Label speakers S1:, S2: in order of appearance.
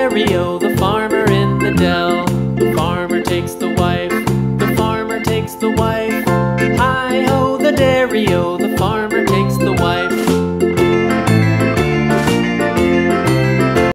S1: dairy-o, the farmer in the dell. The farmer takes the wife, the farmer takes the wife. Hi-ho, the dairy-o,